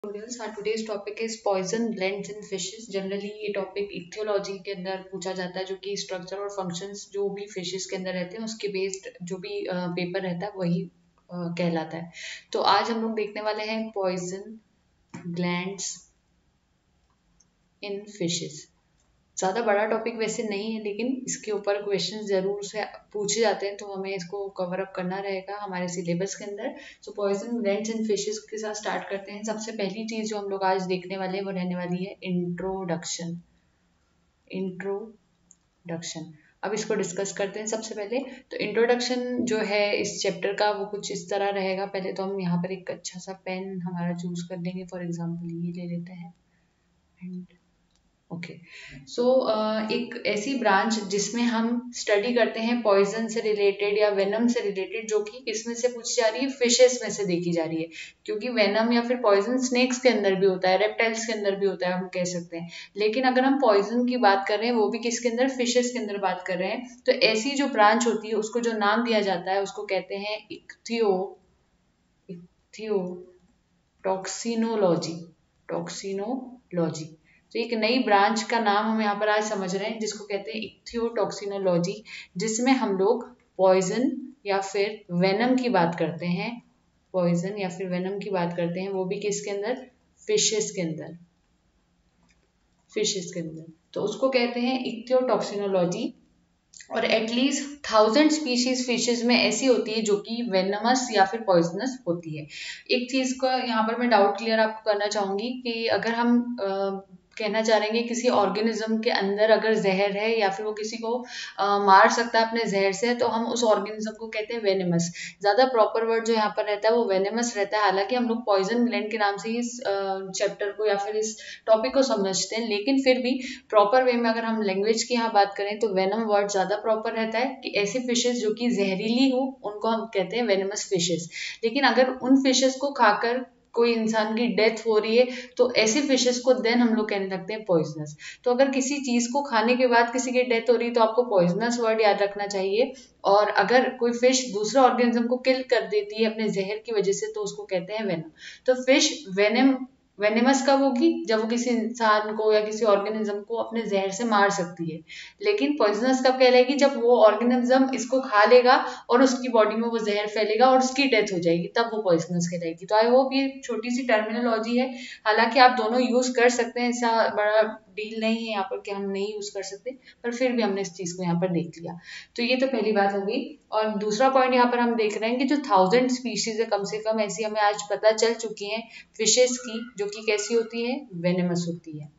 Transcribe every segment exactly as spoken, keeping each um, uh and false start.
Tutorials. Our today's topic is poison blends in fishes. Generally ये topic ichthyology के अंदर पूछा जाता है, जो कि स्ट्रक्चर और फंक्शंस जो भी फिशेस के अंदर रहते हैं उसके बेस्ड जो भी पेपर रहता है वही uh, कहलाता है। तो आज हम लोग देखने वाले हैं पॉइजन ग्लैंड्स इन फिशेस। ज़्यादा बड़ा टॉपिक वैसे नहीं है, लेकिन इसके ऊपर क्वेश्चन ज़रूर से पूछे जाते हैं, तो हमें इसको कवर अप करना रहेगा हमारे सिलेबस के अंदर। So poison glands in fishes के साथ स्टार्ट करते हैं। सबसे पहली चीज़ जो हम लोग आज देखने वाले हैं वो रहने वाली है इंट्रोडक्शन। इंट्रोडक्शन अब इसको डिस्कस करते हैं। सबसे पहले तो इंट्रोडक्शन जो है इस चैप्टर का वो कुछ इस तरह रहेगा। पहले तो हम यहाँ पर एक अच्छा सा पेन हमारा चूज कर लेंगे। फॉर एग्जाम्पल ये ले लेते हैं एंड ओके सो एक ऐसी ब्रांच जिसमें हम स्टडी करते हैं पॉइजन से रिलेटेड या वेनम से रिलेटेड, जो कि किसमें से पूछी जा रही है, फिशेस में से देखी जा रही है। क्योंकि वेनम या फिर पॉइजन स्नेक्स के अंदर भी होता है, रेप्टाइल्स के अंदर भी होता है, हम कह सकते हैं। लेकिन अगर हम पॉइजन की बात कर रहे हैं वो भी किसके अंदर, फिशेस के अंदर बात कर रहे हैं, तो ऐसी जो ब्रांच होती है उसको जो नाम दिया जाता है उसको कहते हैं इक्थियो इक्थियो टॉक्सिनोलॉजी टॉक्सिनोलॉजी तो एक नई ब्रांच का नाम हम यहाँ पर आज समझ रहे हैं, जिसको कहते हैं इक्थियोटॉक्सिनोलॉजी, जिसमें हम लोग पॉइजन या फिर वेनम की बात करते हैं। पॉइजन या फिर वेनम की बात करते हैं, वो भी किसके अंदर, फिशेस के अंदर फिशेस के अंदर तो उसको कहते हैं इक्थियोटॉक्सिनोलॉजी। और एटलीस्ट थाउजेंड स्पीशीज फिशेज में ऐसी होती है जो कि वेनमस या फिर पॉइजनस होती है। एक चीज का यहाँ पर मैं डाउट क्लियर आपको करना चाहूंगी कि अगर हम आ, कहना चाह रहे हैं कि किसी ऑर्गेनिज्म के अंदर अगर जहर है या फिर वो किसी को आ, मार सकता है अपने जहर से, तो हम उस ऑर्गेनिज्म को कहते हैं वेनेमस। ज्यादा प्रॉपर वर्ड जो यहाँ पर रहता है वो वेनेमस रहता है। हालांकि हम लोग पॉइजन ग्लैंड के नाम से ही इस चैप्टर को या फिर इस टॉपिक को समझते हैं, लेकिन फिर भी प्रॉपर वे में अगर हम लैंग्वेज की यहाँ बात करें तो वेनम वर्ड ज्यादा प्रॉपर रहता है कि ऐसे फिशेस जो कि जहरीली हो उनको हम कहते हैं वेनमस फिशेस। लेकिन अगर उन फिशेस को खाकर कोई इंसान की डेथ हो रही है तो ऐसी फिशेस को देन हम लोग कहने लगते हैं पॉइजनस। तो अगर किसी चीज को खाने के बाद किसी की डेथ हो रही है तो आपको पॉइजनस वर्ड याद रखना चाहिए। और अगर कोई फिश दूसरे ऑर्गेनिज्म को किल कर देती है अपने जहर की वजह से तो उसको कहते हैं वेनम। तो फिश वेनम वेनेमस कब होगी, जब वो किसी इंसान को या किसी ऑर्गेनिज्म को अपने जहर से मार सकती है। लेकिन पॉइजनस कब कहलाएगी, जब वो ऑर्गेनिज्म इसको खा लेगा और उसकी बॉडी में वो जहर फैलेगा और उसकी डेथ हो जाएगी, तब वो पॉइजनस कहलाएगी। तो आई होप ये छोटी सी टर्मिनोलॉजी है, हालांकि आप दोनों यूज कर सकते हैं, ऐसा बड़ा डील नहीं है यहाँ पर कि हम नहीं यूज कर सकते, पर फिर भी हमने इस चीज को यहाँ पर देख लिया। तो ये तो पहली बात हो गई। और दूसरा पॉइंट यहाँ पर हम देख रहे हैं कि जो थाउजेंड स्पीशीज है कम से कम ऐसी हमें आज पता चल चुकी हैं फिशेस की, जो कि कैसी होती है, वेनेमस होती है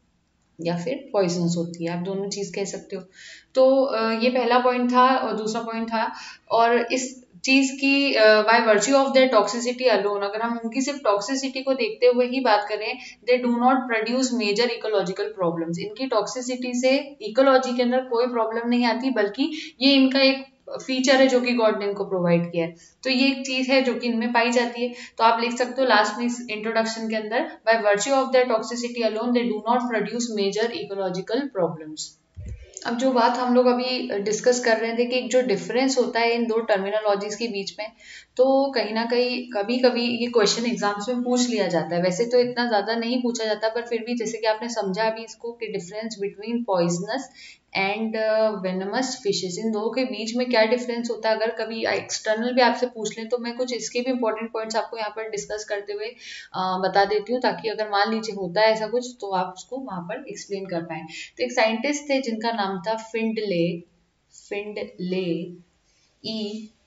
या फिर पॉइजनस होती है, आप दोनों चीज कह सकते हो। तो ये पहला पॉइंट था। और दूसरा पॉइंट था, और इस चीज की by virtue of their toxicity alone, अगर हम उनकी सिर्फ टॉक्सिसिटी को देखते हुए ही बात करें, they do not produce major ecological problems. इनकी टॉक्सिसिटी से इकोलॉजी के अंदर कोई प्रॉब्लम नहीं आती, बल्कि ये इनका एक फीचर है जो कि गॉड ने इनको प्रोवाइड किया है। तो ये एक चीज है जो कि इनमें पाई जाती है। तो आप लिख सकते हो लास्ट में इस इंट्रोडक्शन के अंदर, by virtue of their toxicity alone they do not produce major ecological problems. अब जो बात हम लोग अभी डिस्कस कर रहे थे कि एक जो डिफरेंस होता है इन दो टर्मिनोलॉजीज के बीच में, तो कहीं ना कहीं कभी कभी ये क्वेश्चन एग्जाम्स में पूछ लिया जाता है। वैसे तो इतना ज्यादा नहीं पूछा जाता, पर फिर भी जैसे कि आपने समझा अभी इसको कि difference between poisonous and venomous fishes, इन दो के बीच में क्या डिफरेंस होता है, अगर कभी एक्सटर्नल भी आपसे पूछ लें तो मैं कुछ इसके भी इंपॉर्टेंट पॉइंट्स आपको यहाँ पर डिस्कस करते हुए आ, बता देती हूँ, ताकि अगर मान लीजिए होता है ऐसा कुछ तो आप उसको वहां पर एक्सप्लेन कर पाए। तो एक साइंटिस्ट थे जिनका नाम था Findlay Findlay E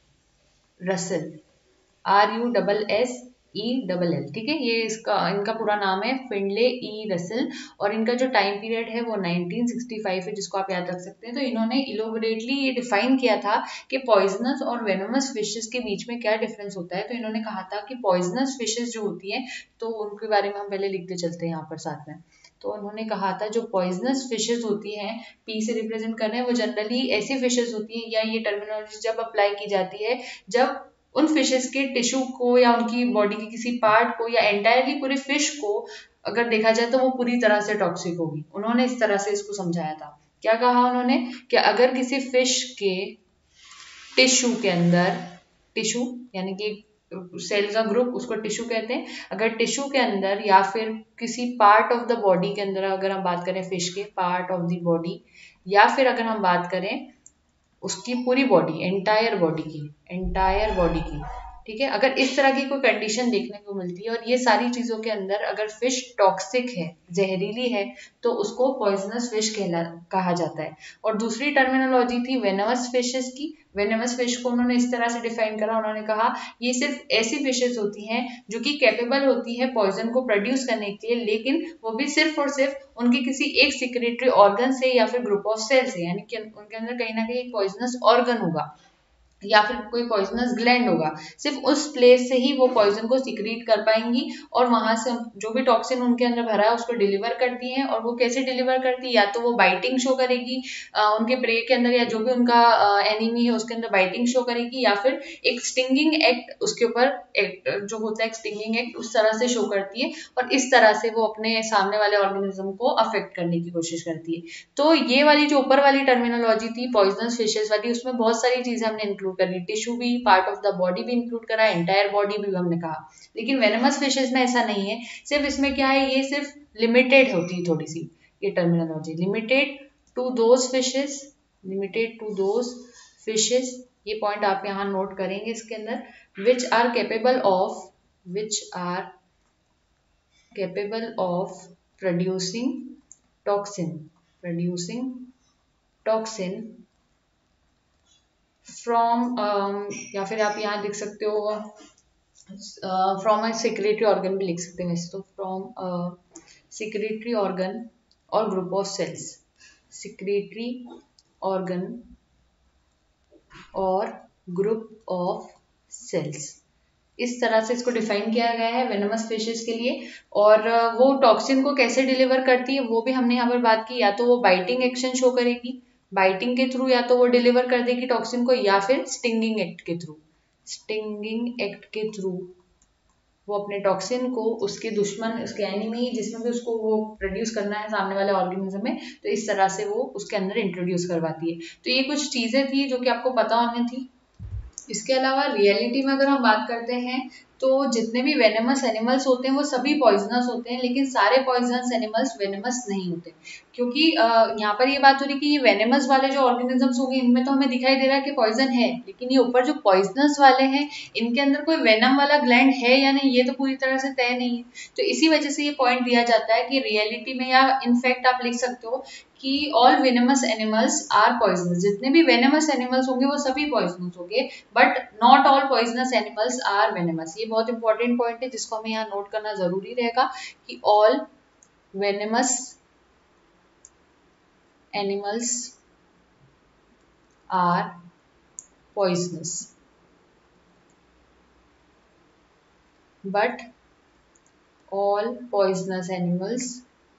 Russell, R U double S E double L, ठीक है, ये इसका इनका पूरा नाम है फिंडले ई रसल। और इनका जो टाइम पीरियड है वो नाइनटीन सिक्सटी फाइव है, जिसको आप याद रख सकते हैं। तो इन्होंने इलोबरेटली ये डिफाइन किया था कि पॉइजनस और वेनमस फिशेस के बीच में क्या डिफरेंस होता है। तो इन्होंने कहा था कि पॉइजनस फिशेस जो होती हैं, तो उनके बारे में हम पहले लिखते चलते हैं यहाँ पर साथ में। तो उन्होंने कहा था जो पॉइजनस फिशेस होती हैं, पी से रिप्रेजेंट कर रहे हैं, वो जनरली ऐसी फिशेस होती हैं, या ये टर्मिनोलॉजी जब अप्लाई की जाती है जब उन फिशेस के टिश्यू को या उनकी बॉडी के किसी पार्ट को या एंटायरली पूरे फिश को अगर देखा जाए तो वो पूरी तरह से टॉक्सिक होगी। उन्होंने इस तरह से इसको समझाया था। क्या कहा उन्होंने कि अगर किसी फिश के टिश्यू के अंदर, टिश्यू यानी कि सेल का ग्रुप, उसको टिश्यू कहते हैं। अगर टिश्यू के अंदर या फिर किसी पार्ट ऑफ द बॉडी के अंदर अगर हम बात करें फिश के पार्ट ऑफ द बॉडी, या फिर अगर हम बात करें उसकी पूरी बॉडी, एंटायर बॉडी की, एंटायर बॉडी की, ठीक है, अगर इस तरह की कोई कंडीशन देखने को मिलती है और ये सारी चीजों के अंदर अगर फिश टॉक्सिक है, जहरीली है, तो उसको पॉइजनस फिश कहला कहा जाता है। और दूसरी टर्मिनोलॉजी थी वेनमस फिशेस की। वेनमस फिश को उन्होंने इस तरह से डिफाइन करा, उन्होंने कहा ये सिर्फ ऐसी फिशेस होती हैं जो कि कैपेबल होती है पॉइजन को प्रोड्यूस करने के लिए, लेकिन वो भी सिर्फ और सिर्फ उनके किसी एक सिक्रेटरी ऑर्गन से या फिर ग्रुप ऑफ सेल से, यानी कि उनके अंदर कहीं ना कहीं एक पॉइजनस ऑर्गन होगा या फिर कोई पॉइजनस ग्लैंड होगा, सिर्फ उस प्लेस से ही वो पॉइजन को सिक्रीट कर पाएंगी और वहां से जो भी टॉक्सिन उनके अंदर भरा है उसको डिलीवर करती हैं। और वो कैसे डिलीवर करती है, या तो वो बाइटिंग शो करेगी आ, उनके प्रे के अंदर, या जो भी उनका एनिमी है उसके अंदर बाइटिंग शो करेगी, या फिर एक स्टिंगिंग एक्ट उसके ऊपर एक्ट जो होता है स्टिंगिंग एक्ट उस तरह से शो करती है, और इस तरह से वो अपने सामने वाले ऑर्गेनिज्म को अफेक्ट करने की कोशिश करती है। तो ये वाली जो ऊपर वाली टर्मिनोलॉजी थी पॉइजनस फिशेस वाली, उसमें बहुत सारी चीजें हमने इंक्लूड करी, टिश्यू भी, पार्ट ऑफ द बॉडी भी इंक्लूड करा, एंटायर बॉडी भी हमने कहा। लेकिन वेनमस फिशेस में ऐसा नहीं है, सिर्फ इसमें क्या है, ये सिर्फ लिमिटेड होती है थोड़ी सी ये terminology, limited to those fishes, limited to those fishes, ये पॉइंट आप यहाँ नोट करेंगे इसके अंदर, which are capable of, which are capable of producing toxin, producing toxin from um, या फिर आप यहाँ लिख सकते हो फ्रॉम अ सिक्रेटरी ऑर्गन भी लिख सकते हैं वैसे तो, फ्रॉम सिक्रेटरी ऑर्गन और group of cells, secretory organ और ग्रुप ऑफ सेल्स, इस तरह से इसको डिफाइन किया गया है वेनमस फिशेस के लिए। और वो टॉक्सिन को कैसे डिलीवर करती है वो भी हमने यहाँ पर बात की, या तो वो बाइटिंग एक्शन शो करेगी, बाइटिंग के थ्रू या तो वो डिलीवर कर देगी टॉक्सिन को, या फिर स्टिंगिंग एक्ट के थ्रू, स्टिंगिंग एक्ट के थ्रू वो अपने टॉक्सिन को उसके दुश्मन, उसके एनिमी, जिसमें भी उसको वो प्रोड्यूस करना है सामने वाले ऑर्गेनिज्म में, तो इस तरह से वो उसके अंदर इंट्रोड्यूस करवाती है। तो ये कुछ चीजें थी जो कि आपको पता होनी थी। इसके अलावा रियलिटी में अगर हम बात करते हैं तो जितने भी वेनेमस एनिमल्स होते हैं वो सभी पॉइजनस होते हैं, लेकिन सारे पॉइजनस एनिमल्स वेनेमस नहीं होते, क्योंकि यहाँ पर ये बात हो रही है कि ये वेनेमस वाले जो ऑर्गेनिजम्स होंगे इनमें तो हमें दिखाई दे रहा है कि पॉइजन है, लेकिन ये ऊपर जो पॉइजनस वाले हैं इनके अंदर कोई वेनम वाला ग्लैंड है या नहीं ये तो पूरी तरह से तय नहीं है। तो इसी वजह से ये पॉइंट दिया जाता है कि रियलिटी में, या इनफैक्ट आप लिख सकते हो कि all venomous animals are poisonous, जितने भी वेनेमस एनिमल्स होंगे वो सभी पॉइजनस होंगे, but not all poisonous animals are venomous. ये बहुत इंपॉर्टेंट पॉइंट है जिसको हमें यहाँ नोट करना जरूरी रहेगा कि all venomous animals are poisonous but all poisonous animals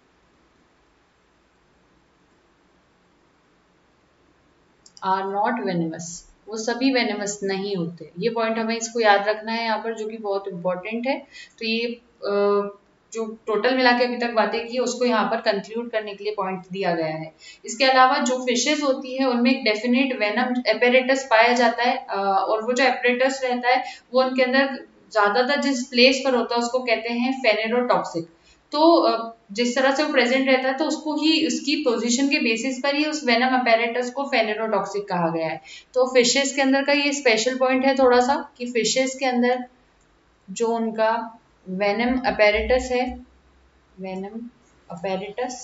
are not venomous, वो सभी वेनेमस नहीं होते। ये पॉइंट हमें इसको याद रखना है यहाँ पर, जो कि बहुत इंपॉर्टेंट है। तो ये जो टोटल मिला के अभी तक बातें की उसको यहाँ पर कंक्लूड करने के लिए पॉइंट दिया गया है। इसके अलावा जो फिशेस होती है उनमें एक डेफिनेट वेनम एपेरेटस पाया जाता है, और वो जो एपेरेटस रहता है वो उनके अंदर ज्यादातर जिस प्लेस पर होता है उसको कहते हैं फेनेरोटॉक्सिक। तो जिस तरह से वो प्रेजेंट रहता है तो उसको ही उसकी पोजीशन के बेसिस पर ही उस वेनम अपैरेटस को फेनेरोटॉक्सिक कहा गया है। तो फिशेस के अंदर का ये स्पेशल पॉइंट है थोड़ा सा कि फिशेस के अंदर जो उनका वेनम अपैरेटस है, वेनम अपैरेटस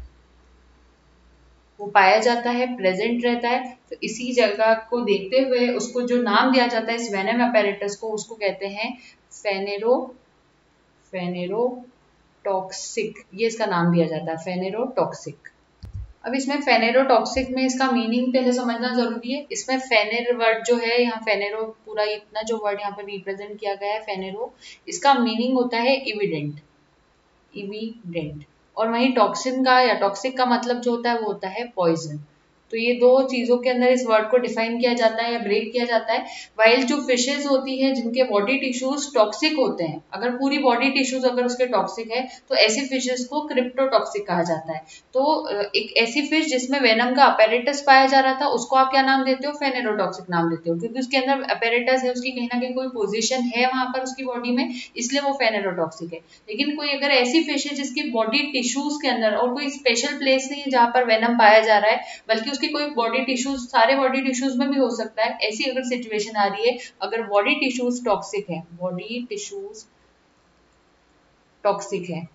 वो पाया जाता है, प्रेजेंट रहता है। तो इसी जगह को देखते हुए उसको जो नाम दिया जाता है इस वेनम अपैरेटस को, उसको कहते हैं फेनेरो फेनेरो टॉक्सिक, ये इसका नाम दिया जाता है फेनेरोटॉक्सिक। अब इसमें फेनेरोटॉक्सिक में इसका मीनिंग पहले समझना जरूरी है। इसमें फेनेर वर्ड जो है यहाँ फेनेरो पूरा इतना जो वर्ड यहाँ पर रिप्रेजेंट किया गया है फेनेरो, इसका मीनिंग होता है इविडेंट, इविडेंट। और वहीं टॉक्सिन का या टॉक्सिक का मतलब जो होता है वो होता है पॉइजन। तो ये दो चीजों के अंदर इस वर्ड को डिफाइन किया जाता है या ब्रेक किया जाता है। वाइल जो फिशेज होती है जिनके बॉडी टिश्यूज टॉक्सिक होते हैं, अगर पूरी बॉडी टिश्यूज अगर उसके टॉक्सिक है तो ऐसी फिशेज को क्रिप्टोटॉक्सिक कहा जाता है। तो एक ऐसी फिश जिसमें वेनम का अपैरेटस पाया जा रहा था उसको आप क्या नाम देते हो, फेनेरोटॉक्सिक नाम देते हो, क्योंकि उसके अंदर अपैरेटस है, उसकी कहीं ना कहीं कोई पोजीशन है वहां पर उसकी बॉडी में, इसलिए वो फेनेरोटॉक्सिक है। लेकिन कोई अगर ऐसी फिश है जिसकी बॉडी टिश्यूज के अंदर और कोई स्पेशल प्लेस नहीं है जहां पर वेनम पाया जा रहा है, बल्कि उसकी कोई बॉडी टिश्यूज सारे बॉडी टिश्यूज में भी हो सकता है, ऐसी अगर सिचुएशन आ रही है, अगर बॉडी टिश्यूज टॉक्सिक है, बॉडी टिश्यूज टॉक्सिक है,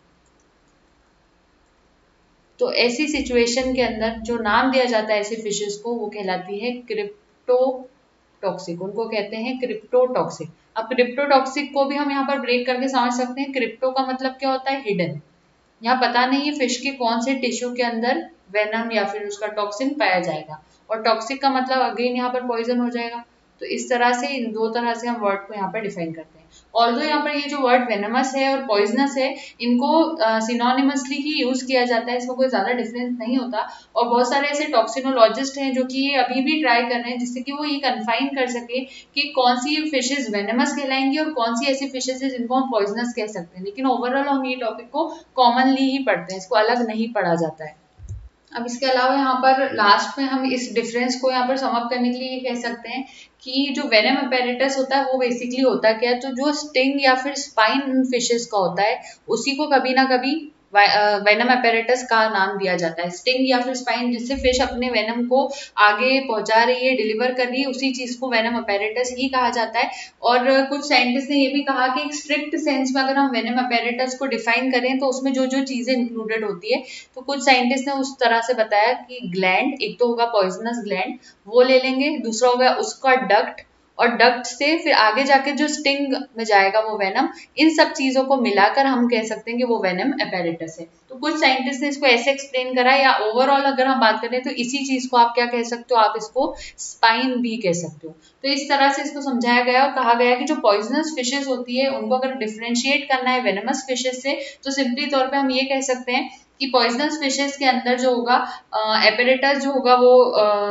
तो ऐसी सिचुएशन के अंदर जो नाम दिया जाता है ऐसी फिशेस को वो कहलाती है क्रिप्टोटॉक्सिक, उनको कहते हैं क्रिप्टोटॉक्सिक। अब क्रिप्टोटॉक्सिक को भी हम यहाँ पर ब्रेक करके समझ सकते हैं। क्रिप्टो का मतलब क्या होता है, हिडन, यहाँ पता नहीं है फिश के कौन से टिश्यू के अंदर वेनम या फिर उसका टॉक्सिन पाया जाएगा, और टॉक्सिक का मतलब अगेन यहाँ पर पॉइजन हो जाएगा। तो इस तरह से इन दो तरह से हम वर्ड को यहाँ पर डिफाइन करते हैं। ऑल्दो यहाँ पर ये जो वर्ड वेनमस है और पॉइजनस है इनको सिनोनिमसली ही यूज किया जाता है, इसमें कोई ज्यादा डिफरेंस नहीं होता। और बहुत सारे ऐसे टॉक्सिनोलॉजिस्ट हैं जो कि ये अभी भी ट्राई कर रहे हैं जिससे कि वो ये कन्फाइन कर सके कि कौन सी फिशेज वेनमस कहलाएंगी और कौन सी ऐसी फिशेज है जिनको हम पॉइजनस कह सकते हैं। लेकिन ओवरऑल हम ये टॉपिक को कॉमनली ही पढ़ते हैं, इसको अलग नहीं पढ़ा जाता है। अब इसके अलावा यहाँ पर लास्ट में हम इस डिफरेंस को यहाँ पर सम अप करने के लिए ये कह सकते हैं कि जो वेनम अपैरेटस होता है वो बेसिकली होता है क्या, तो जो स्टिंग या फिर स्पाइन फिशेस का होता है उसी को कभी ना कभी वेनम अपैरेटस का नाम दिया जाता है। स्टिंग या फिर स्पाइन जिससे फिश अपने वेनम को आगे पहुंचा रही है, डिलीवर कर रही है, उसी चीज को वेनम अपैरेटस ही कहा जाता है। और कुछ साइंटिस्ट ने ये भी कहा कि एक स्ट्रिक्ट सेंस में अगर हम वेनम अपैरेटस को डिफाइन करें तो उसमें जो जो चीजें इंक्लूडेड होती है, तो कुछ साइंटिस्ट ने उस तरह से बताया कि ग्लैंड, एक तो होगा पॉइजनस ग्लैंड, वो ले लेंगे, दूसरा होगा उसका डक्ट, और डक्ट से फिर आगे जाके जो स्टिंग में जाएगा वो वेनम, इन सब चीजों को मिलाकर हम कह सकते हैं कि वो वेनम अपैरेटस है। तो कुछ साइंटिस्ट ने इसको ऐसे एक्सप्लेन करा, या ओवरऑल अगर हम बात करें तो इसी चीज को आप क्या कह सकते हो, आप इसको स्पाइन भी कह सकते हो। तो इस तरह से इसको समझाया गया और कहा गया कि जो पॉइजनस फिशेस होती है उनको अगर डिफ्रेंशिएट करना है वेनमस फिशेस से तो सिंपली तौर पे हम ये कह सकते हैं कि पॉइजनस फिशेस के अंदर जो होगा एपरेटस जो होगा वो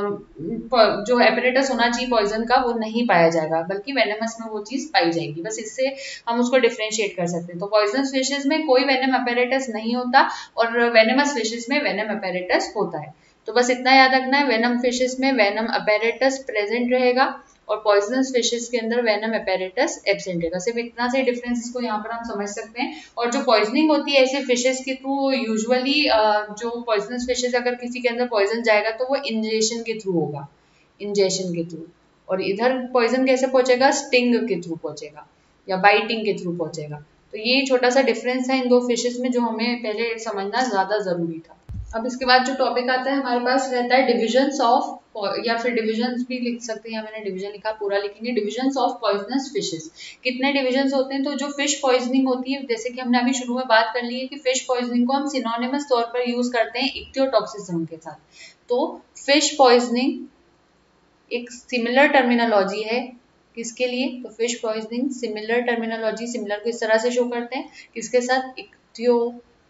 आ, जो एपरेटस होना चाहिए पॉइजन का वो नहीं पाया जाएगा, बल्कि वेनमस में वो चीज पाई जाएगी। बस इससे हम उसको डिफ्रेंशिएट कर सकते हैं। तो पॉइजनस फिशेस में कोई वेनम एपरेटस नहीं होता और वेनमस फिशेस में वेनम एपरेटस होता है। तो बस इतना याद रखना है, वेनम फिशेस में वेनम एपरेटस प्रेजेंट रहेगा और पॉइजनस फिशेस के अंदर वेनम एपरेटस एब्सेंट रहेगा। सिर्फ इतना से डिफरेंस इसको यहाँ पर हम समझ सकते हैं। और जो पॉइजनिंग होती है ऐसे फिशेस के थ्रू, यूजुअली जो पॉइजनस फिशेस अगर किसी के अंदर पॉइजन जाएगा तो वो इंजेक्शन के थ्रू होगा, इंजेक्शन के थ्रू। और इधर पॉइजन कैसे पहुंचेगा, स्टिंग के थ्रू पहुंचेगा या बाइटिंग के थ्रू पहुंचेगा। तो ये छोटा सा डिफरेंस है इन दो फिशेस में जो हमें पहले समझना ज्यादा जरूरी था। अब इसके बाद जो टॉपिक आता है हमारे पास रहता है डिविजन्स ऑफ, या फिर डिविजन्स भी लिख सकते हैं, मैंने डिवीजन लिखा, पूरा लिखेंगे, डिविजन्स ऑफ पॉइजनस फिशेस। कितने डिविजन्स होते हैं, तो जो फिश पॉइजनिंग होती है, जैसे कि हमने अभी शुरू में बात कर ली है कि फिश पॉइजनिंग को हम सिनोनिमस तौर पर यूज करते हैं इक्थियोटॉक्सिज्म के साथ। तो फिश पॉइजनिंग एक सिमिलर टर्मिनोलॉजी है किसके लिए, तो fish poisoning similar terminology, similar को इस तरह से शो करते हैं किसके साथ, इक्थियो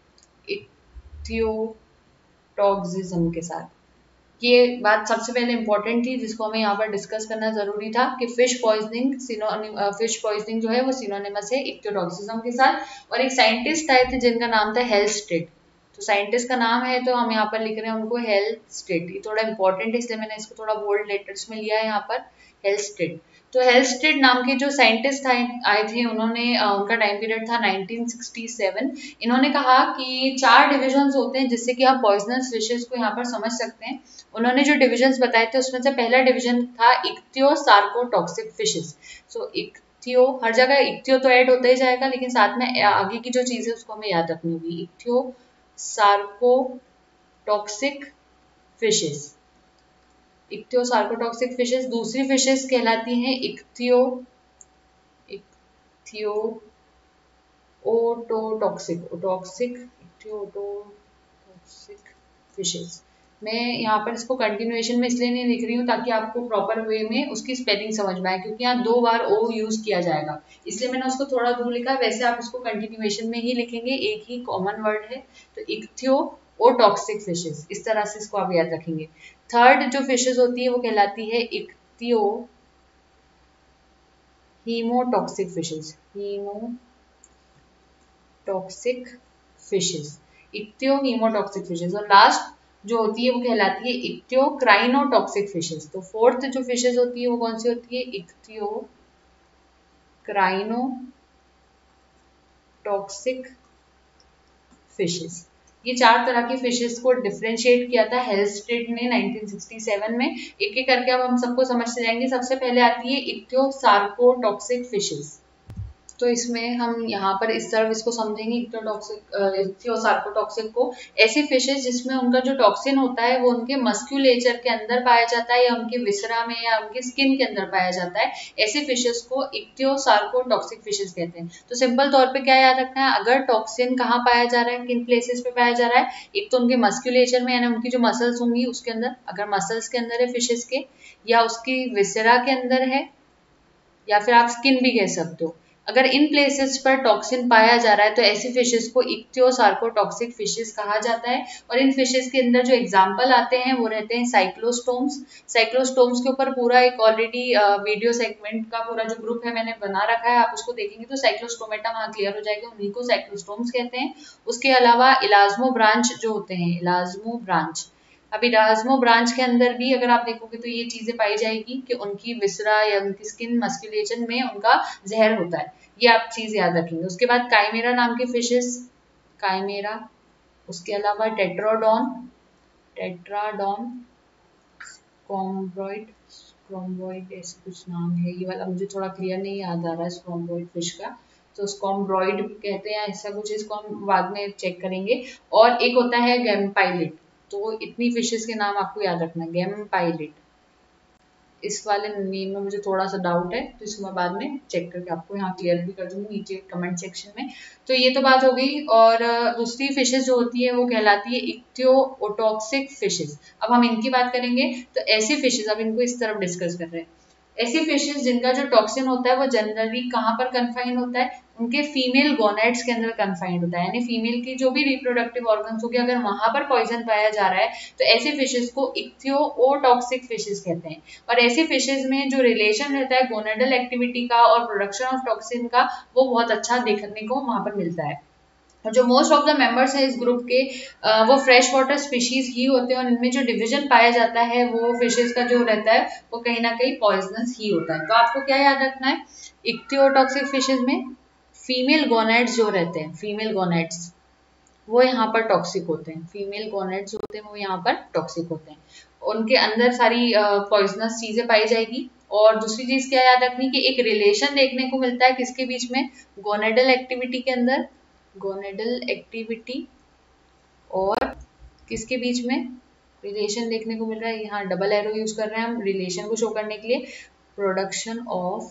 इक्थियोटॉक्सिज्म के साथ। ये बात सबसे पहले इंपॉर्टेंट थी जिसको हमें यहाँ पर डिस्कस करना जरूरी था कि फिश पॉइजनिंग फिश पॉइजनिंग जो है वो सिनोनिमस है इक्थियोटॉक्सिज्म के साथ। और एक साइंटिस्ट आए थे जिनका नाम था हेल्स्टेड, तो साइंटिस्ट का नाम है तो हम यहाँ पर लिख रहे हैं उनको हेल्स्टेड। ये थोड़ा इंपॉर्टेंट है इसलिए मैंने इसको थोड़ा बोल्ड लेटर्स में लिया है यहाँ पर, हेल्स्टेड। तो हेल्स्टेड नाम के जो साइंटिस्ट आए थे उन्होंने, उनका टाइम पीरियड था नाइनटीन सिक्सटी सेवन। इन्होंने कहा कि चार डिविजन्स होते हैं जिससे कि आप पॉइजनस फिशेस को यहाँ पर समझ सकते हैं। उन्होंने जो डिविजन्स बताए थे उसमें से पहला डिवीजन था इक्थियो सार्कोटॉक्सिक फिशेस। सो इक्थियो, हर जगह इक्थियो तो ऐड होता ही जाएगा लेकिन साथ में आगे की जो चीज है उसको हमें याद रखनी होगी, ichthyo sarcotoxic fishes, ichthyo sarcotoxic fishes. दूसरी फिशेस कहलाती हैं ichthyo ichthyo ototoxic otoxic ichthyo ototoxic fishes. मैं यहाँ पर इसको कंटिन्यूएशन में इसलिए नहीं लिख रही हूँ ताकि आपको प्रॉपर वे में उसकी स्पेलिंग समझ में आए, क्योंकि यहाँ दो बार ओ यूज किया जाएगा इसलिए मैंने उसको थोड़ा दूर लिखा। वैसे आप इसको कंटिन्यूएशन में ही लिखेंगे, एक ही कॉमन वर्ड है। तो इक्थियो ओटॉक्सिक फिशेस, इस तरह से इसको आप याद रखेंगे। थर्ड जो फिशेस होती है वो कहलाती है ichthyo hemotoxic fishes, hemotoxic fishes, ichthyo hemotoxic fishes. और लास्ट जो होती है वो कहलाती है इक्तियो क्राइनोटॉक्सिक फिशेस। तो फोर्थ जो फिशेस होती है वो कौन सी होती है, इक्तियो क्राइनोटॉक्सिक फिशेस। ये चार तरह की फिशेस को डिफरेंशिएट किया था हेल्स्टेड ने नाइनटीन सिक्सटी सेवन में। एक एक करके अब हम सबको समझते जाएंगे। सबसे पहले आती है इक्तियोसार्कोटॉक्सिक फिशेस। तो इसमें हम यहाँ पर इस तरफ इसको समझेंगे इक्तियोसार्कोटॉक्सिक को, ऐसी फिशेस जिसमें उनका जो टॉक्सिन होता है वो उनके मस्क्यूलेचर के अंदर पाया जाता है या उनके विसरा में या उनके स्किन के अंदर पाया जाता है, ऐसी फिशेस को इक्तियोसार्कोटॉक्सिक फिशेस कहते हैं। तो सिंपल तौर पे क्या याद रखना है, अगर टॉक्सिन कहाँ पाया जा रहा है, किन प्लेसेस पे पाया जा रहा है, एक तो उनके मस्क्यूलेचर में यानी उनकी जो मसल्स होंगी उसके अंदर, अगर मसल्स के अंदर है फिशेस के, या उसकी विसरा के अंदर है, या फिर आप स्किन भी कह सकते हो। अगर इन प्लेसेस पर टॉक्सिन पाया जा रहा है तो ऐसी फिशेस को इक्तियोसार्कोटॉक्सिक फिशेस कहा जाता है। और इन फिशेस के अंदर जो एग्जांपल आते हैं वो रहते हैं साइक्लोस्टोम्स। साइक्लोस्टोम्स के ऊपर पूरा एक ऑलरेडी वीडियो सेगमेंट का पूरा जो ग्रुप है मैंने बना रखा है, आप उसको देखेंगे तो साइक्लोस्टोमेटा वहाँ क्लियर हो जाएगा, उन्हीं को साइक्लोस्टोम्स कहते हैं। उसके अलावा इलाज्मो ब्रांच जो होते हैं, इलाज्मो ब्रांच, अब इलाज्मो ब्रांच के अंदर भी अगर आप देखोगे तो ये चीजें पाई जाएगी कि उनकी विसरा या उनकी स्किन मस्कुलेशन में उनका जहर होता है, ये आप चीज याद रखेंगे। उसके बाद काइमेरा नाम की फिशेस, काइमेरा, उसके अलावा टेट्राडॉन, टेट्राडॉन, स्ट्रोम्बॉइड, स्ट्रोम्बॉइड ऐसे कुछ नाम है, ये वाला मुझे थोड़ा क्लियर नहीं याद आ रहा है स्ट्रोम्बॉइड फिश का, तो स्ट्रोम्बॉइड कहते हैं ऐसा कुछ, इसको हम बाद में चेक करेंगे। और एक होता है गैमपाइलिट, तो इतनी फिशेस के नाम आपको याद रखना है। गैमपाइलिट, इस वाले नेम में मुझे थोड़ा सा डाउट है तो इसको मैं बाद में चेक करके आपको यहाँ क्लियर भी कर दूंगी नीचे कमेंट सेक्शन में। तो ये तो बात हो गई। और दूसरी फिशेस जो होती है वो कहलाती है इक्तियोटॉक्सिक फिशेस। अब हम इनकी बात करेंगे। तो ऐसी फिशेस, अब इनको इस तरफ डिस्कस कर रहे हैं, ऐसी फिशेस जिनका जो टॉक्सिन होता है वो जनरली कहाँ पर कन्फाइंड होता है, उनके फीमेल गोनेट्स के अंदर कन्फाइंड होता है, यानी फीमेल की जो भी रिप्रोडक्टिव ऑर्गन्स हो गए अगर वहां पर पॉइजन पाया जा रहा है तो ऐसी फिशेस को इक्तियोटॉक्सिक फिशेस कहते हैं। और ऐसी फिशेस में जो रिलेशन रहता है गोनेडल एक्टिविटी का और प्रोडक्शन ऑफ टॉक्सिन का वो बहुत अच्छा देखने को वहां पर मिलता है। और जो मोस्ट ऑफ द मेंबर्स है इस ग्रुप के वो फ्रेश वाटर स्पीशीज ही होते हैं और इनमें जो डिवीजन पाया जाता है वो फिशेस का जो रहता है वो कहीं ना कहीं पॉइजनस ही होता है। तो आपको क्या याद रखना है, इक्तियोटॉक्सिक फिशेस में फीमेल गोनेड्स जो रहते हैं, फीमेल गोनेड्स वो यहाँ पर टॉक्सिक होते हैं, फीमेल गोनेड्स होते हैं वो यहाँ पर टॉक्सिक होते हैं, उनके अंदर सारी पॉइजनस चीजें पाई जाएगी। और दूसरी चीज क्या याद रखनी कि एक रिलेशन देखने को मिलता है किसके बीच में, गोनेडल एक्टिविटी के अंदर, गोनेडल एक्टिविटी और किसके बीच में रिलेशन देखने को मिल रहा है, यहाँ डबल एरो यूज कर रहे हैं हम रिलेशन को शो करने के लिए, प्रोडक्शन ऑफ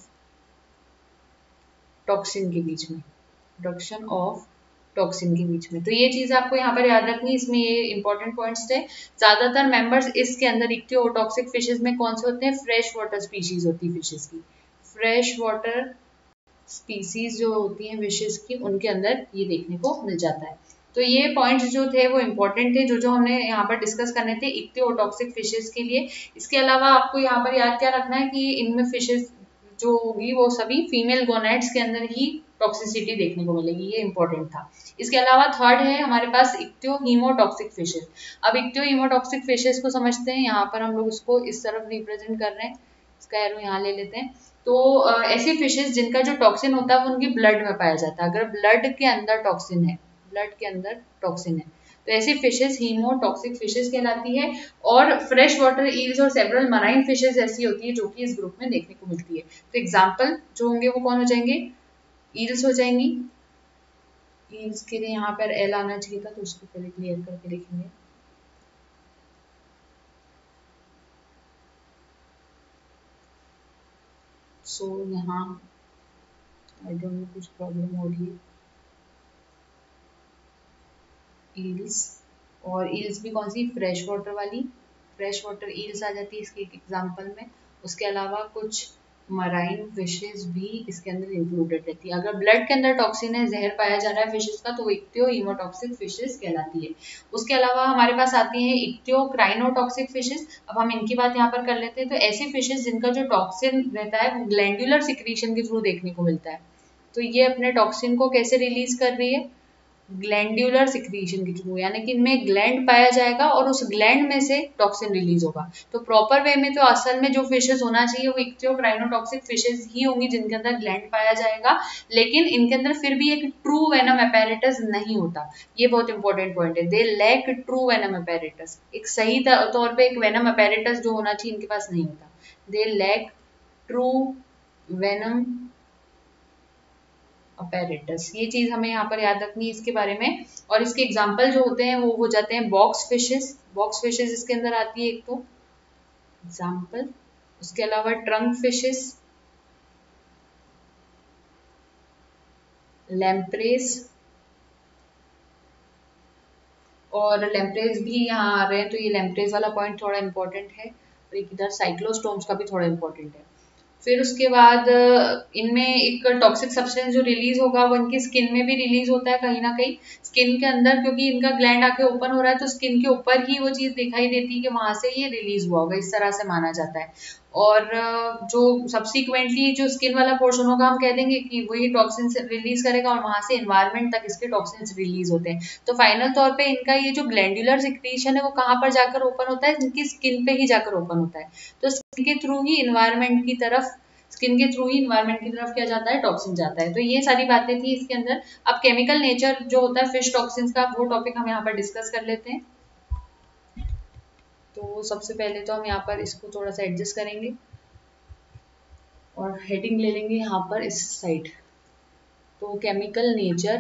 टॉक्सिन के बीच में, प्रोडक्शन ऑफ टॉक्सिन के बीच में। तो ये चीज आपको यहाँ पर याद रखनी, इसमें ये इंपॉर्टेंट पॉइंट्स थे। ज्यादातर मेंबर्स इसके अंदर इक्तियोटॉक्सिक फिशेस में कौन से होते हैं, फ्रेश वाटर स्पीशीज होती है फिशेस की, फ्रेश वाटर स्पीसीज जो होती हैं फिशेस की उनके अंदर ये देखने को मिल जाता है। तो ये पॉइंट्स जो थे वो इंपॉर्टेंट थे जो जो हमने यहाँ पर डिस्कस करने थे इक्तियोटॉक्सिक फिशेस के लिए। इसके अलावा आपको यहाँ पर याद क्या रखना है कि इनमें फिशेस जो होगी वो सभी फीमेल गोनेड्स के अंदर ही टॉक्सिसिटी देखने को मिलेगी, ये इंपॉर्टेंट था। इसके अलावा थर्ड है हमारे पास इक्तियो हीमोटॉक्सिक फिशेस। अब इक्तियो हीमोटॉक्सिक फिशेस को समझते हैं, यहाँ पर हम लोग उसको इस तरफ रिप्रेजेंट कर रहे हैं, इसका एरो यहाँ ले लेते हैं। तो ऐसी फिशेस जिनका जो टॉक्सिन होता है वो उनकी ब्लड में पाया जाता है, अगर ब्लड के अंदर टॉक्सिन है, ब्लड के अंदर टॉक्सिन है तो ऐसी फिशेस हीमोटॉक्सिक फिशेस कहलाती है। और फ्रेश वाटर ईल्स और सेवरल मराइन फिशेस ऐसी होती है जो कि इस ग्रुप में देखने को मिलती है। तो एग्जांपल जो होंगे वो कौन हो जाएंगे, ईल्स हो जाएंगी, ईल्स के लिए यहाँ पर एल आना चाहिए था तो उसको पहले क्लियर करके लिखेंगे। सो so, यहाँ आई डोंट नो कुछ प्रॉब्लम हो रही है, ईल्स, और ईल्स भी कौन सी, फ्रेश वाटर वाली, फ्रेश वाटर ईल्स आ जाती है इसके एग्जांपल में। उसके अलावा कुछ मराइन फिशेस भी इसके अंदर इंक्लूडेड रहती है। अगर ब्लड के अंदर टॉक्सिन है, जहर पाया जा रहा है फिशेस का, तो वो इक्तियो हीमोटॉक्सिक फिशेस कहलाती है। उसके अलावा हमारे पास आती है इक्तियो क्राइनोटॉक्सिक फिशेस। अब हम इनकी बात यहाँ पर कर लेते हैं। तो ऐसी फिशेस जिनका जो टॉक्सिन रहता है वो ग्लैंडुलर सिक्रीशन के थ्रू देखने को मिलता है। तो ये अपने टॉक्सिन को कैसे रिलीज कर रही है? ग्लैंडुलर सिक्रीशन के थ्रू, यानी कि इनमें ग्लैंड पाया जाएगा और उस ग्लैंड में से टॉक्सिन रिलीज होगा। तो प्रॉपर वे में तो असल में जो फिशेस होना चाहिए वो इक्तियोक्राइनोटॉक्सिक फिशेस ही होंगी जिनके अंदर ग्लैंड पाया जाएगा, लेकिन इनके अंदर फिर भी एक ट्रू वेनम अपैरेटस नहीं होता। ये बहुत इंपॉर्टेंट पॉइंट है। They lack true venom apparatus. एक सही तौर पे एक वेनम अपैरेटस जो होना चाहिए इनके पास नहीं होता। They lack true venom apparatus. ये चीज हमें यहाँ पर याद रखनी है इसके बारे में। और इसके एग्जाम्पल जो होते हैं वो हो जाते हैं बॉक्स फिशेस। बॉक्स फिशेस इसके अंदर आती है एक तो एग्जाम्पल। उसके अलावा ट्रंक फिशेस, लैम्प्रेस, और लैम्प्रेस भी यहाँ आ रहे हैं। तो ये लैम्प्रेस वाला पॉइंट थोड़ा इंपॉर्टेंट है। और एक इधर साइक्लोस्टोम्स का भी थोड़ा इंपॉर्टेंट है। फिर उसके बाद इनमें एक टॉक्सिक सब्सटेंस जो रिलीज होगा वो इनकी स्किन में भी रिलीज होता है कहीं ना कहीं। स्किन के अंदर क्योंकि इनका ग्लैंड आके ओपन हो रहा है तो स्किन के ऊपर ही वो चीज दिखाई देती है कि वहां से ये रिलीज हुआ होगा, इस तरह से माना जाता है। और जो सब्सिक्वेंटली जो स्किन वाला पोर्शन होगा हम कह देंगे कि वही टॉक्सिन रिलीज करेगा और वहां से एनवायरमेंट तक इसके टॉक्सिन्स रिलीज होते हैं। तो फाइनल तौर पे इनका ये जो ग्लैंडुलर सिक्रीशन है वो कहाँ पर जाकर ओपन होता है? इनकी स्किन पे ही जाकर ओपन होता है। तो स्किन के थ्रू ही इन्वायरमेंट की तरफ स्किन के थ्रू ही इन्वायरमेंट की तरफ क्या जाता है? टॉक्सिन जाता है। तो ये सारी बातें थी इसके अंदर। अब केमिकल नेचर जो होता है फिश टॉक्सिन्स का वो टॉपिक हम यहाँ पर डिस्कस कर लेते हैं। तो सबसे पहले तो हम यहाँ पर इसको थोड़ा सा एडजस्ट करेंगे और हेडिंग ले लेंगे यहाँ पर इस साइड। तो केमिकल नेचर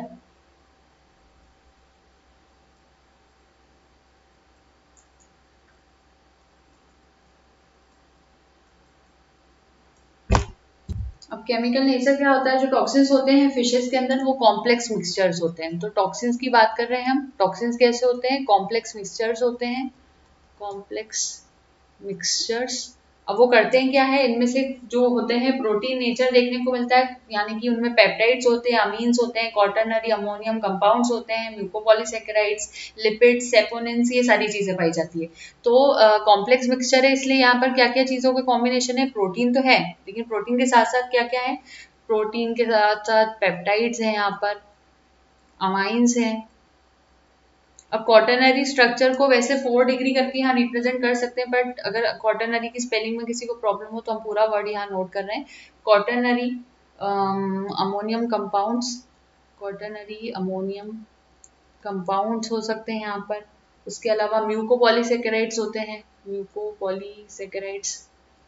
अब केमिकल नेचर क्या होता है? जो टॉक्सिन्स होते हैं फिशेस के अंदर वो कॉम्प्लेक्स मिक्सचर्स होते हैं। तो टॉक्सिन्स की बात कर रहे हैं हम। टॉक्सिन्स कैसे होते हैं? कॉम्प्लेक्स मिक्सचर्स होते हैं। Complex mixtures. अब वो करते हैं क्या है? इनमें से जो होते हैं प्रोटीन नेचर देखने को मिलता है, यानी कि उनमें पेप्टाइड्स होते हैं, अमीन्स होते हैं, क्वाटरनरी अमोनियम कंपाउंड्स होते हैं, म्यूकोपॉलीसैकेराइड्स, लिपिड्स, सेपोनेंस, ये सारी चीजें पाई जाती है। तो कॉम्प्लेक्स uh, मिक्सचर है, इसलिए यहाँ पर क्या क्या चीजों के कॉम्बिनेशन है? प्रोटीन तो है, लेकिन प्रोटीन के साथ साथ क्या क्या है? प्रोटीन के साथ साथ पेप्टाइड्स हैं, यहाँ पर अमाइंस हैं। अब क्वाटरनरी स्ट्रक्चर को वैसे फोर डिग्री करके यहाँ रिप्रेजेंट कर सकते हैं, बट अगर क्वाटरनरी की स्पेलिंग में किसी को प्रॉब्लम हो तो हम पूरा वर्ड यहाँ नोट कर रहे हैं। Quaternary ammonium compounds, quaternary ammonium compounds हो सकते हैं यहाँ पर। उसके अलावा म्यूकोपॉलीसैकेराइड्स होते हैं, म्यूकोपॉलीसैकेराइड्स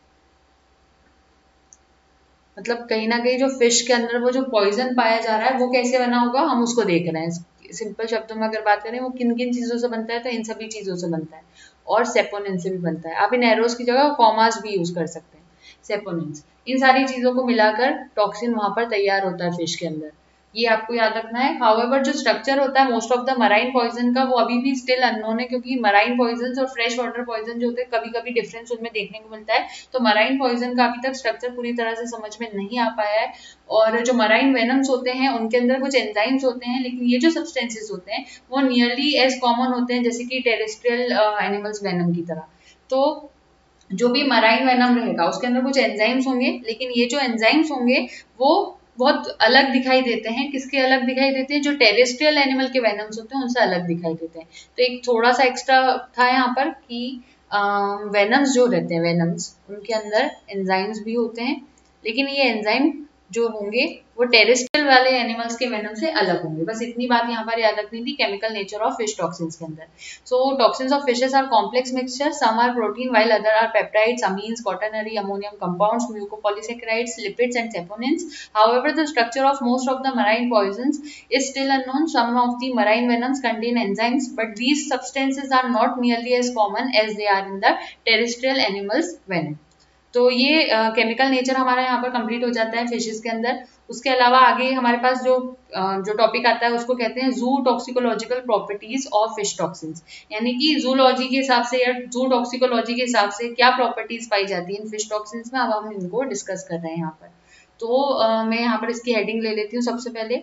मतलब कहीं ना कहीं जो फिश के अंदर वो जो पॉइजन पाया जा रहा है वो कैसे बना होगा हम उसको देख रहे हैं। सिंपल शब्दों में अगर बात करें वो किन किन चीजों से बनता है, तो इन सभी चीजों से बनता है। और सेपोनिन से भी बनता है। आप इन एरोस की जगह कॉमास भी यूज कर सकते हैं। सेपोनिन्स, इन सारी चीजों को मिलाकर टॉक्सिन वहां पर तैयार होता है फिश के अंदर। ये आपको याद रखना है। हाउएवर जो स्ट्रक्चर होता है most of the marine poison का वो अभी भी स्टिल अननोन है, क्योंकि मराइन पॉइजन और फ्रेश वाटर पॉइजन जो होते हैं कभी कभी डिफरेंस उनमें देखने को मिलता है। तो मराइन पॉइजन का अभी तक स्ट्रक्चर पूरी तरह से समझ में नहीं आ पाया है। और जो मराइन वेनम्स होते हैं उनके अंदर कुछ एंजाइम्स होते हैं, लेकिन ये जो सब्सटेंसेस होते हैं वो नियरली एज कॉमन होते हैं जैसे कि टेरेस्ट्रियल एनिमल्स वेनम की तरह। तो जो भी मराइन वेनम रहेगा उसके अंदर कुछ एंजाइम्स होंगे, लेकिन ये जो एंजाइम्स होंगे वो बहुत अलग दिखाई देते हैं। किसके अलग दिखाई देते हैं? जो टेरेस्ट्रियल एनिमल के वेनम्स होते हैं उनसे अलग दिखाई देते हैं। तो एक थोड़ा सा एक्स्ट्रा था यहाँ पर कि वेनम्स जो रहते हैं वेनम्स उनके अंदर एंजाइम्स भी होते हैं, लेकिन ये एंजाइम जो होंगे वो टेरेस्ट्रियल वाले एनिमल्स के वेनम से अलग होंगे। बस इतनी बात यहाँ पर याद रखनी थी chemical nature of fish toxins के अंदर। So toxins of fishes are complex mixture, some are protein while other are peptides, amines, quaternary ammonium compounds, mucopolysaccharides, lipids and saponins. However, the structure of most of the marine poisons is still unknown. Some of the marine venoms contain enzymes, but these substances are not nearly as common as they are in the terrestrial animals venom. तो ये chemical uh, nature हमारा यहाँ पर complete हो जाता है fishes के अंदर। उसके अलावा आगे हमारे पास जो uh, जो टॉपिक आता है उसको कहते हैं zootoxicological properties of fish toxins, यानी कि जूलॉजी के हिसाब से या जू टॉक्सिकोलॉजी के हिसाब से क्या प्रॉपर्टीज पाई जाती है इन फिश टॉक्सिन्स में। अब हम इनको डिस्कस कर रहे हैं यहाँ पर। तो uh, मैं यहाँ पर इसकी हेडिंग ले लेती हूँ सबसे पहले।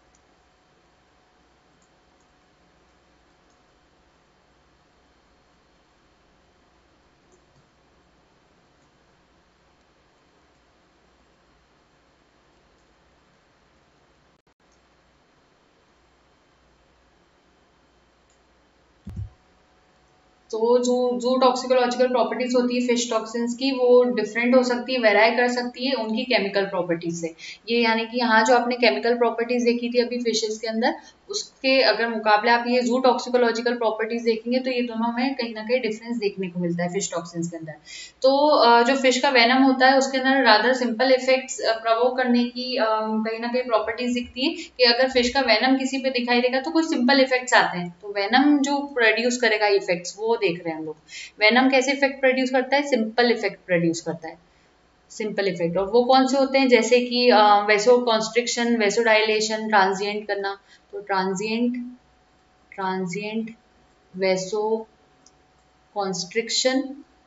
तो जो जो टॉक्सिकोलॉजिकल प्रॉपर्टीज होती है फिश टॉक्सिन्स की, वो डिफरेंट हो सकती है, वेराई कर सकती है उनकी केमिकल प्रॉपर्टीज से। ये यानी कि यहाँ जो आपने केमिकल प्रॉपर्टीज देखी थी अभी फिशेस के अंदर, उसके अगर मुकाबले आप ये जू टॉक्सिकोलॉजिकल प्रॉपर्टीज देखेंगे तो ये दोनों में कहीं ना कहीं डिफरेंस देखने को मिलता है फिश टॉक्सिन्स के अंदर। तो जो फिश का वेनम होता है उसके अंदर रादर सिंपल इफेक्ट्स प्रवोक करने की कहीं ना कहीं प्रॉपर्टीज दिखती है कि अगर फिश का वेनम किसी पे दिखाई देगा तो कुछ सिंपल इफेक्ट्स आते हैं। तो वेनम जो प्रोड्यूस करेगा इफेक्ट्स वो देख रहे हैं हम लोग। वेनम कैसे इफेक्ट प्रोड्यूस करता है? सिंपल इफेक्ट प्रोड्यूस करता है, सिंपल इफेक्ट। और वो कौन से होते हैं? जैसे कि vasoconstriction, vasodilation, transient करना। तो ट्रांजिएंट ट्रांजिएंट वेसो कॉन्स्ट्रिक्शन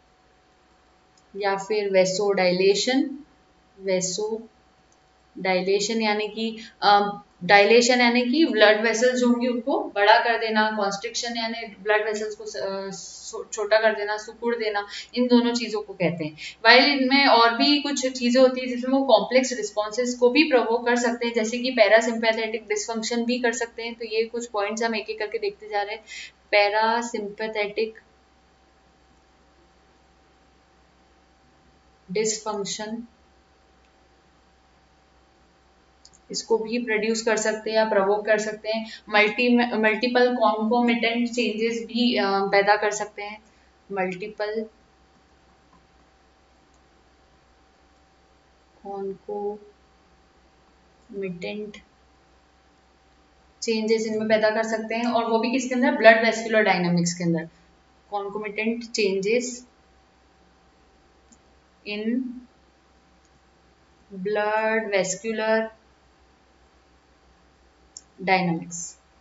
या फिर वेसो डायलेशन। वेसो डायलेशन यानी कि डायलेशन यानी कि ब्लड वेसल्स जो होंगी उनको बड़ा कर देना, कॉन्स्ट्रिक्शन यानी ब्लड वेसल्स को छोटा कर देना, सिकुड़ देना, इन दोनों चीजों को कहते हैं। वाइल इनमें और भी कुछ चीजें होती है जिसमें वो कॉम्प्लेक्स रिस्पॉन्सेज को भी प्रोवोक कर सकते हैं, जैसे कि पैरासिम्पैथेटिक डिसफंक्शन भी कर सकते हैं। तो ये कुछ पॉइंट्स हम एक एक करके देखते जा रहे हैं। पैरासिम्पैथेटिक डिसफंक्शन, इसको भी प्रोड्यूस कर सकते हैं या प्रोवोक कर सकते हैं। मल्टी मल्टीपल कॉन्कोमिटेंट चेंजेस भी पैदा कर सकते हैं। मल्टीपल कॉन्कोमिटेंट चेंजेस इनमें पैदा कर सकते हैं, और वो भी किसके अंदर? ब्लड वेस्कुलर डायनामिक्स के अंदर। Concomitant changes in blood vascular dynamics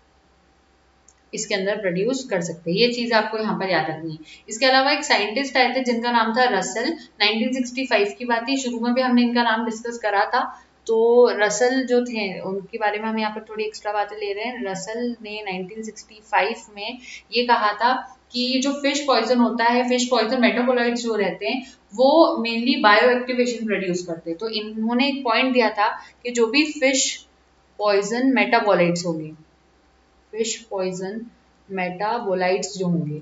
इसके अंदर प्रोड्यूस कर सकते हैं। ये चीज आपको यहाँ पर याद रखनी है। इसके अलावा एक साइंटिस्ट आए थे जिनका नाम था रसल। नाइनटीन सिक्सटी फाइव की बात है, शुरू में भी हमने इनका नाम डिस्कस करा था। तो रसल जो थे उनके बारे में हम यहाँ पर थोड़ी एक्स्ट्रा बातें ले रहे हैं। रसल ने नाइनटीन सिक्सटी फाइव में ये कहा था कि जो फिश पॉइजन होता है, फिश पॉइजन मेटाबोलाइट्स जो रहते हैं वो मेनली बायो एक्टिवेशन प्रोड्यूस करते हैं। तो इन्होंने एक पॉइंट दिया था कि जो भी फिश पॉइजन मेटाबोलाइट्स होंगे, फिश पॉइजन मेटाबोलाइट्स जो होंगे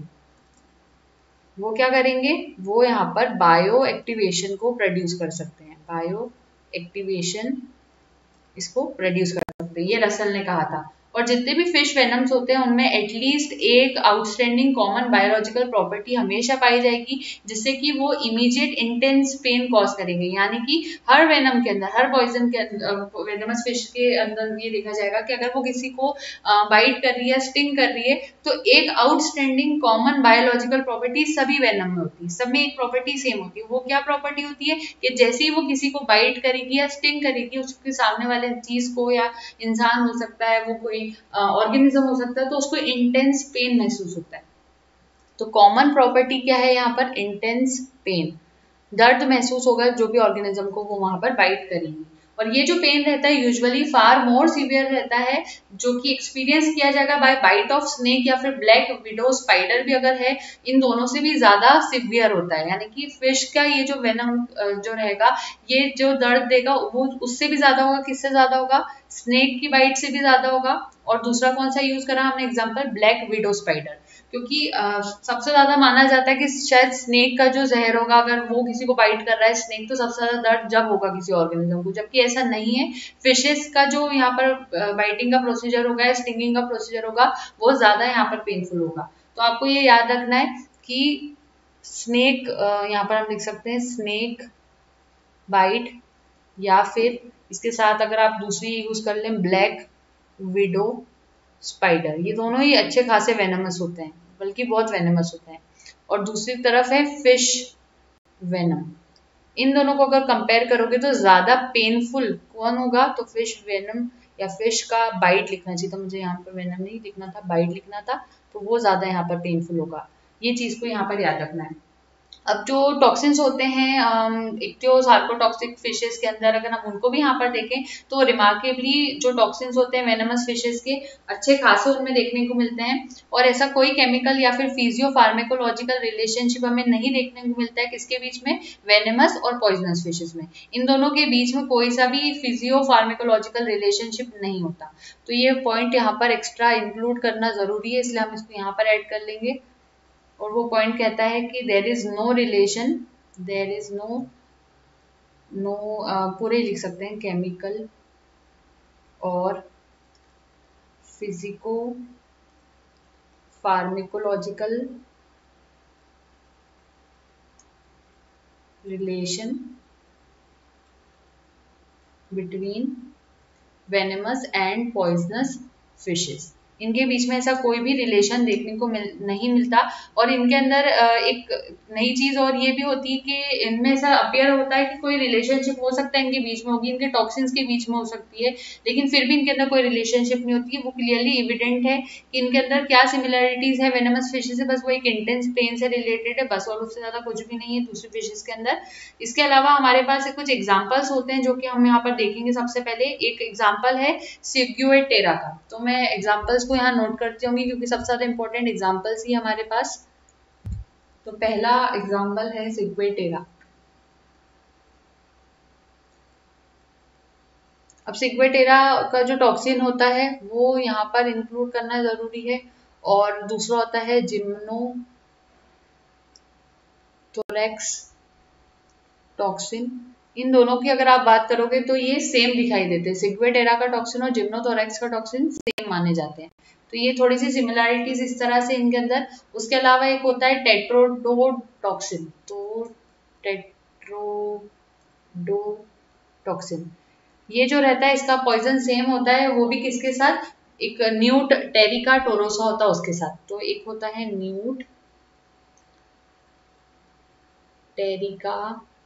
वो क्या करेंगे? वो यहाँ पर बायो एक्टिवेशन को प्रोड्यूस कर सकते हैं। बायो एक्टिवेशन इसको प्रोड्यूस कर सकते हैं, ये रसल ने कहा था। और जितने भी फिश वेनम्स होते हैं उनमें एटलीस्ट एक आउटस्टैंडिंग कॉमन बायोलॉजिकल प्रॉपर्टी हमेशा पाई जाएगी जिससे कि वो इमीडिएट इंटेंस पेन कॉज करेंगे। यानी कि हर वेनम के अंदर, हर पॉइजन के अंदर, वेनमस फिश के अंदर ये देखा जाएगा कि अगर वो किसी को बाइट कर रही है, स्टिंग कर रही है, तो एक आउटस्टैंडिंग कॉमन बायोलॉजिकल प्रॉपर्टी सभी वेनम में होती है। सब में एक प्रॉपर्टी सेम होती है। वो क्या प्रॉपर्टी होती है कि जैसे ही वो किसी को बाइट करेगी या स्टिंग करेगी, उसके सामने वाले चीज को, या इंसान हो सकता है, वो कोई ऑर्गेनिज्म uh, हो सकता है, तो उसको इंटेंस पेन महसूस होता है। तो कॉमन प्रॉपर्टी क्या है यहाँ पर? इंटेंस पेन, दर्द महसूस होगा जो भी ऑर्गेनिज्म को वो वहां पर बाइट करेंगी। और ये जो पेन रहता है यूजुअली फार मोर सीवियर रहता है, जो कि एक्सपीरियंस किया जाएगा बाय बाइट ऑफ स्नेक या फिर ब्लैक विडो स्पाइडर भी अगर है, इन दोनों से भी ज्यादा सीवियर होता है। यानी कि फिश का ये जो वेनम जो रहेगा, ये जो दर्द देगा वो उससे भी ज्यादा होगा। किससे ज्यादा होगा? स्नेक की बाइट से भी ज्यादा होगा। और दूसरा कौन सा यूज करा हमने एग्जाम्पल? ब्लैक विडो स्पाइडर, क्योंकि uh, सबसे ज्यादा माना जाता है कि शायद स्नेक का जो जहर होगा, अगर वो किसी को बाइट कर रहा है स्नेक, तो सबसे ज्यादा दर्द जब होगा किसी ऑर्गेनिज्म को, जबकि ऐसा नहीं है। फिशेस का जो यहाँ पर बाइटिंग का प्रोसीजर होगा, स्टिंगिंग का प्रोसीजर होगा, वो ज्यादा यहाँ पर पेनफुल होगा। तो आपको ये याद रखना है कि स्नेक, यहाँ पर हम लिख सकते हैं स्नेक बाइट, या फिर इसके साथ अगर आप दूसरी यूज कर लें ब्लैक विडो स्पाइडर, ये दोनों ही अच्छे खासे वेनमस होते हैं, बल्कि बहुत वेनमस होते हैं। और दूसरी तरफ है फिश वेनम। इन दोनों को अगर कंपेयर करोगे तो ज्यादा पेनफुल कौन होगा, तो फिश वेनम या फिश का बाइट लिखना चाहिए था, मुझे यहाँ पर वेनम नहीं लिखना था, बाइट लिखना था, तो वो ज्यादा यहाँ पर पेनफुल होगा। ये चीज को यहाँ पर याद रखना है। अब जो टॉक्सिन्स होते हैं इक्टियोसार्कोटॉक्सिक फिशेस के अंदर, अगर हम उनको भी यहाँ पर देखें तो रिमार्केबली जो टॉक्सिन्स होते हैं वेनमस फिशेस के अच्छे खासे उनमें देखने को मिलते हैं। और ऐसा कोई केमिकल या फिर फिजियो फार्मेकोलॉजिकल रिलेशनशिप हमें नहीं देखने को मिलता है किसके बीच में, वेनमस और पॉइजनस फिशेस में। इन दोनों के बीच में कोई सा भी फिजियो फार्मेकोलॉजिकल रिलेशनशिप नहीं होता। तो ये पॉइंट यहाँ पर एक्स्ट्रा इंक्लूड करना जरूरी है, इसलिए हम इसको यहाँ पर ऐड कर लेंगे। और वो पॉइंट कहता है कि there is no relation, there is no no पूरे लिख सकते हैं, केमिकल और physico pharmacological relation between venomous and poisonous fishes. इनके बीच में ऐसा कोई भी रिलेशन देखने को मिल नहीं मिलता। और इनके अंदर एक नई चीज और ये भी होती है कि इनमें ऐसा अपियर होता है कि कोई रिलेशनशिप हो सकता है इनके बीच में होगी, इनके टॉक्सिन्स के बीच में हो सकती है, लेकिन फिर भी इनके अंदर कोई रिलेशनशिप नहीं होती है। वो क्लियरली एविडेंट है कि इनके अंदर क्या सिमिलरिटीज है वेनेमस फिशेस से, बस वो एक इंटेंस पेन से रिलेटेड है बस, और उससे ज्यादा कुछ भी नहीं है दूसरी फिशेस के अंदर। इसके अलावा हमारे पास कुछ एग्जाम्पल्स होते हैं जो कि हम यहाँ पर देखेंगे। सबसे पहले एक एग्जाम्पल है सिग्यूएटेरा का, तो मैं एग्जाम्पल्स को यहाँ नोट करती होंगी क्योंकि सबसे ज्यादा इंपॉर्टेंट एग्जाम्पल्स ही हमारे पास। तो पहला एग्जाम्पल है सिग्यूएटेरा। अब सिग्यूएटेरा का जो टॉक्सिन होता है वो यहाँ पर इंक्लूड करना जरूरी है। और दूसरा होता है जिम्नोथोरैक्स टॉक्सिन। इन दोनों की अगर आप बात करोगे तो ये सेम दिखाई देते हैं, सिग्यूएटेरा का टॉक्सिन और जिम्नोथोरैक्स का टॉक्सिन सेम माने जाते हैं। तो ये थोड़ी सी सिमिलैरिटीज इस तरह से इनके अंदर। उसके अलावा एक होता है टेट्रोडोटॉक्सिन, तो टेट्रोडोटॉक्सिन ये जो रहता है इसका पॉइजन सेम होता है, वो भी किसके साथ, एक न्यूट टेरिका टोरोसा होता है उसके साथ। तो एक होता है न्यूट टेरिका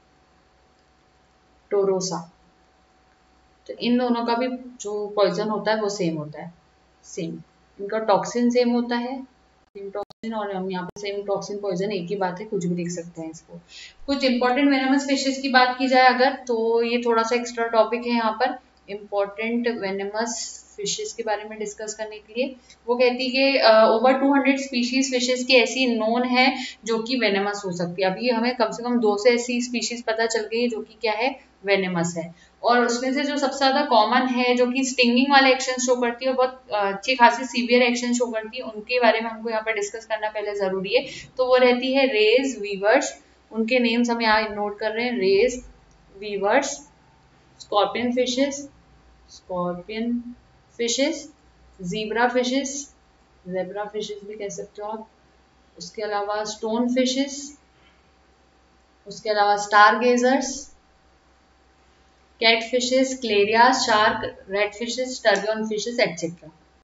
टोरोसा, तो इन दोनों का भी जो पॉइजन होता है वो सेम होता है, सेम इनका टॉक्सिन सेम होता है, सेम टॉक्सिन, और हम यहाँ पर सेम टॉक्सिन पॉइजन एक ही बात है, कुछ भी लिख सकते हैं इसको। कुछ इंपॉर्टेंट वेनेमस फिशेस की बात की जाए अगर, तो ये थोड़ा सा एक्स्ट्रा टॉपिक है यहाँ पर इंपॉर्टेंट वेनेमस फिशेस के बारे में डिस्कस करने के लिए। वो कहती है कि over two hundred species fishes की ऐसी नोन है जो कि वेनेमस हो सकती है। अभी हमें कम से कम दो से ऐसी स्पीशीज पता चल गई है जो कि क्या है, वेनेमस है। और उसमें से जो सबसे ज्यादा कॉमन है जो कि स्टिंगिंग वाले एक्शन शो करती है और बहुत अच्छी खासी सीवियर एक्शन शो करती है, उनके बारे में हमको यहाँ पर डिस्कस करना पहले जरूरी है। तो वो रहती है रेज, वीवर्स, उनके नेम्स हम यहाँ नोट कर रहे हैं, rays, weavers, scorpion fishes, scorpion fishes, zebra fishes, zebra fishes भी कह सकते हो आप। उसके अलावा स्टोन फिशेस, उसके अलावा star gazers, cat fishes, claria, shark, red fishes, turbian fishes etcetera.